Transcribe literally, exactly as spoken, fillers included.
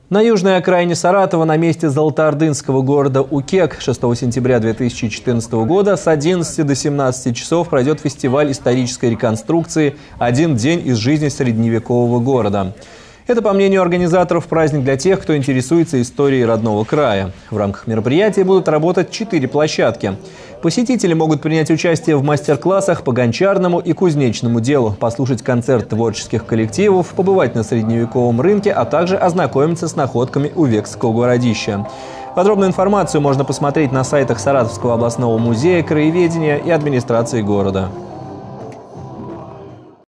На южной окраине Саратова, на месте золотоордынского города Укек, шестого сентября две тысячи четырнадцатого года с одиннадцати до семнадцати часов пройдет фестиваль исторической реконструкции «Один день из жизни средневекового города». Это, по мнению организаторов, праздник для тех, кто интересуется историей родного края. В рамках мероприятия будут работать четыре площадки. Посетители могут принять участие в мастер-классах по гончарному и кузнечному делу, послушать концерт творческих коллективов, побывать на средневековом рынке, а также ознакомиться с находками Увекского городища. Подробную информацию можно посмотреть на сайтах Саратовского областного музея краеведения и администрации города.